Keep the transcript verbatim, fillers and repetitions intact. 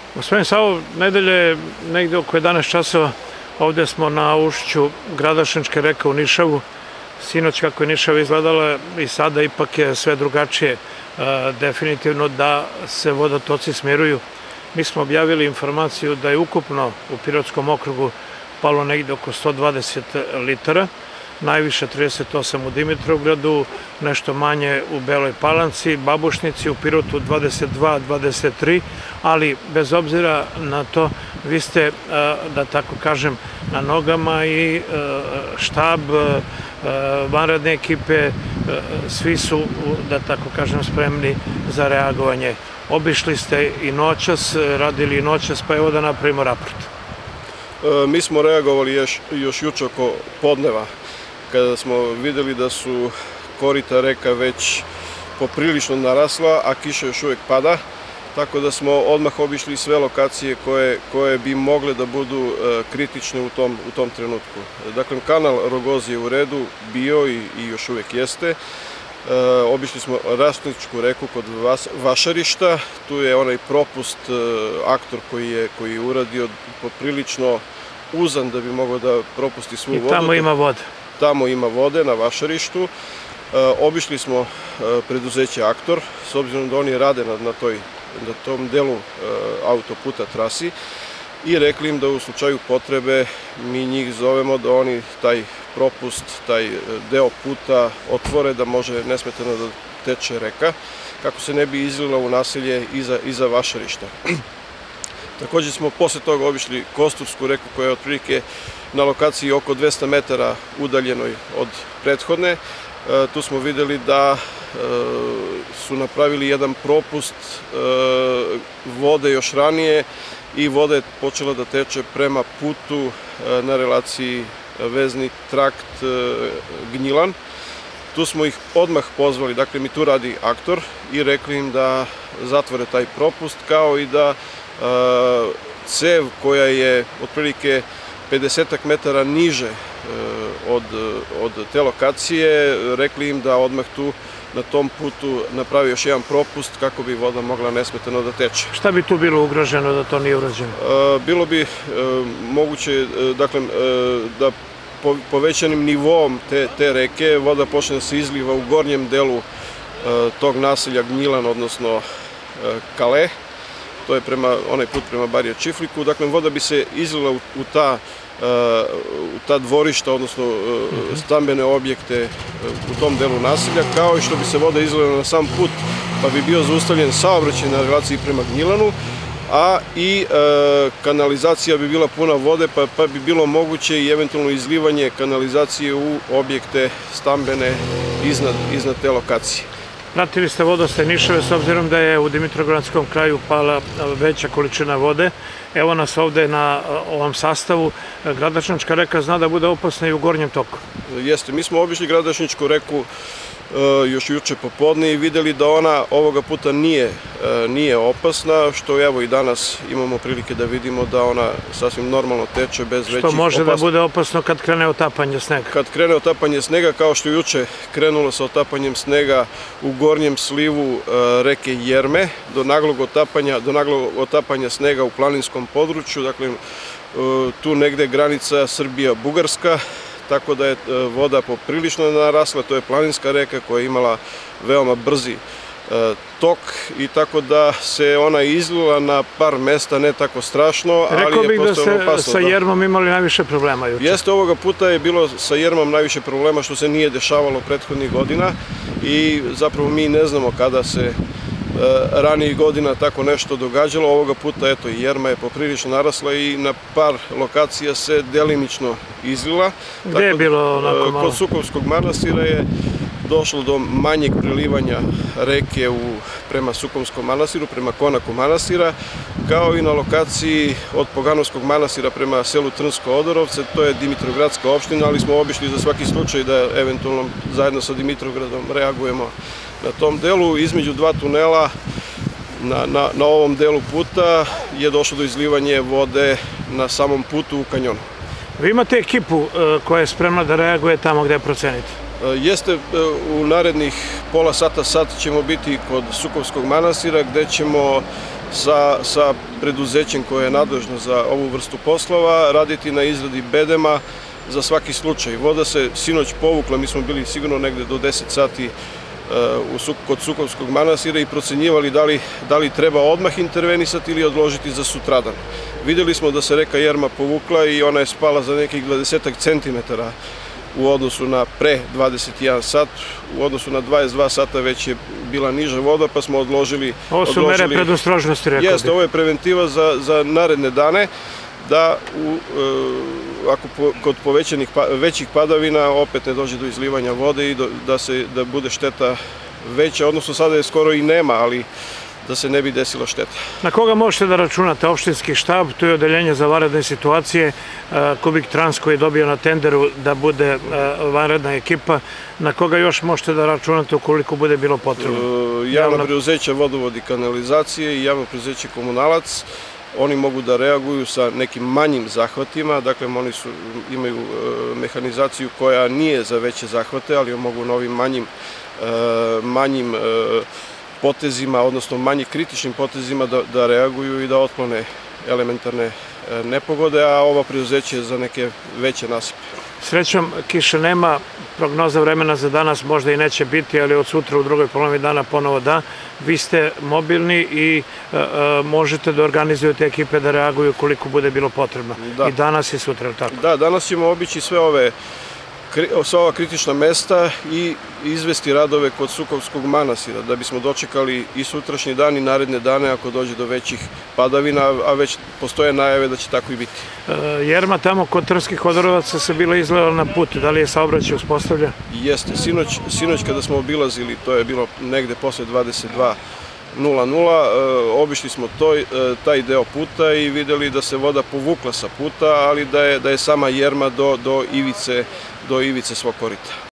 Gospodin Savo, nedelje negde oko jedanaest časova ovde smo na ušću Gradašničke reke u Nišavu. Sinoć kako je Nišava izgledala i sada ipak je sve drugačije. Definitivno da se vodotoci smiruju. Mi smo objavili informaciju da je ukupno u Pirotskom okrugu palo negde oko sto dvadeset litara, najviše trideset osam u Dimitrovgradu, nešto manje u Beloj Palanci, Babušnici, u Pirotu dvadeset dva, dvadeset tri, ali bez obzira na to vi ste, da tako kažem, na nogama i štab, vanredne ekipe, svi su, da tako kažem, spremni za reagovanje. Obišli ste i noćas, radili i noćas, pa evo da napravimo raport. Mi smo reagovali još juče oko podneva, kada smo videli da su korita reka već poprilično narasla, a kiša još uvek pada, tako da smo odmah obišli sve lokacije koje bi mogle da budu kritične u tom trenutku. Dakle, kanal Rogoz je u redu bio i još uvek jeste. Obišli smo Rasničku reku kod Vašarišta, tu je onaj propust, aktor koji je uradio poprilično uzan da bi mogao da propusti svu vodu. I tamo ima vode. Tamo ima vode na Vašarištu. Obišli smo preduzeće Aktor, s obzirom da oni rade na tom delu autoputa trasi, i rekli im da u slučaju potrebe mi njih zovemo da oni taj propust, taj deo puta otvore, da može nesmetano da teče reka, kako se ne bi izlila u naselje iza Vašarišta. Takođe smo posle toga obišli Kostursku reku, koja je otprilike na lokaciji oko dvesta metara udaljenoj od prethodne. Tu smo videli da su napravili jedan propust vode još ranije i voda je počela da teče prema putu na relaciji vezni trakt Gnjilan. Tu smo ih odmah pozvali, dakle mi tu radi Aktor, i rekli im da zatvore taj propust, kao i da cev koja je otprilike pedesetak metara niže od te lokacije, rekli im da odmah tu na tom putu napravi još jedan propust kako bi voda mogla nesmetano da teče. Šta bi tu bilo ugroženo da to nije urađeno? Bilo bi moguće, dakle, da povećanim nivoom te reke voda počne da se izliva u gornjem delu tog naselja Gnjilan, odnosno Kale. To je onaj put prema Barija Čifliku. Dakle, voda bi se izlila u ta dvorišta, odnosno stambene objekte u tom delu naselja, kao i što bi se voda izlila na sam put, pa bi bio zaustavljen saobraćaj na relaciji prema Gnjilanu, a i kanalizacija bi bila puna vode, pa bi bilo moguće i eventualno izlivanje kanalizacije u objekte stambene iznad te lokacije. Pratili ste vodostaj Nišave, s obzirom da je u Dimitrovgradskom kraju pala veća količina vode. Evo nas ovde na ovom sastavu. Gradašnička reka zna da bude opasna i u gornjem toku. Jeste, mi smo obišli Gradašničku reku još juče popodne i videli da ona ovoga puta nije opasna, što evo i danas imamo prilike da vidimo da ona sasvim normalno teče bez većih opasnosti. Što može da bude opasno kad krene otapanje snega? Kad krene otapanje snega, kao što je juče krenulo sa otapanjem snega u gornjem slivu reke Jerme, do naglog otapanja snega u planinskom području, dakle tu negde granica Srbija-Bugarska, tako da je voda poprilično narasla. To je planinska reka koja je imala veoma brzi tok i tako da se ona izlila na par mesta, ne tako strašno, ali je postalo opasno. Rekao bih da ste sa Jermom imali najviše problema juče. Jeste, ovoga puta je bilo sa Jermom najviše problema, što se nije dešavalo prethodnih godina i zapravo mi ne znamo kada se ranijih godina tako nešto događalo. Ovoga puta, eto, i Jerma je poprilično narasla i na par lokacija se delimično izlila. Gde je bilo onako malo? Kod Sukovskog manastira je došlo do manjeg prilivanja reke prema Sukovskom manastiru, prema konaku manastira, kao i na lokaciji od Poganovskog manastira prema selu Trnsko-Odorovce. To je Dimitrovgradska opština, ali smo obišli za svaki slučaj da eventualno zajedno sa Dimitrovgradom reagujemo na tom delu. Između dva tunela na ovom delu puta je došlo do izlivanja vode na samom putu u kanjonu. Vi imate ekipu koja je spremna da reaguje tamo gde procenite? Jeste, u narednih pola sata, sat ćemo biti kod Sukovskog manastira, gde ćemo sa, sa preduzećem koje je nadležno za ovu vrstu poslova, raditi na izradi bedema za svaki slučaj. Voda se sinoć povukla, mi smo bili sigurno negde do deset sati uh, kod Sukovskog manastira i procenjivali da li, da li treba odmah intervenisati ili odložiti za sutradan. Videli smo da se reka Jerma povukla i ona je spala za nekih dvadesetak centimetara u odnosu na pre dvadeset jedan sat, u odnosu na dvadeset dva sata već je bila niža voda, pa smo odložili... Ovo su odložili, mere predostrožnosti, rekao bih. Jeste, ovo je preventiva za, za naredne dane, da u, e, ako po, kod povećanih pa, većih padavina opet ne dođe do izlivanja vode i do, da, se, da bude šteta veća, odnosno sada je skoro i nema, ali da se ne bi desila šteta. Na koga možete da računate? Opštinski štab, tu je odeljenje za vanredne situacije, Kubik Trans koji je dobio na tenderu da bude vanredna ekipa. Na koga još možete da računate ukoliko bude bilo potrebno? Javno preduzeće Vodovod i kanalizacije i javno preduzeće Komunalac. Oni mogu da reaguju sa nekim manjim zahvatima, dakle oni su, imaju mehanizaciju koja nije za veće zahvate, ali mogu na ovim manjim, manjim potezima, odnosno manje kritičnim potezima da, da reaguju i da otklone elementarne nepogode, a ova preduzeće je za neke veće nasipe. Srećom, kiše nema, prognoza vremena za danas možda i neće biti, ali od sutra u drugoj polovini dana ponovo da. Vi ste mobilni i e, e, možete da organizujete ekipe da reaguju koliko bude bilo potrebno. Da. I danas i sutra, tako? Da, danas ćemo obići sve ove sva ova kritična mesta i izvesti radove kod Sukovskog manastira, da bismo dočekali i sutrašnji dan i naredne dane ako dođe do većih padavina, a već postoje najave da će tako i biti. Jerma tamo kod Trnskih Odorovaca se bila izgledala na put, da li je saobraćaj uspostavlja? Jeste, sinoć, sinoć kada smo obilazili, to je bilo negde posle dvadeset dva nula nula, obišli smo toj, taj deo puta i videli da se voda povukla sa puta, ali da je, da je sama Jerma do, do ivice, do ivice svog korita.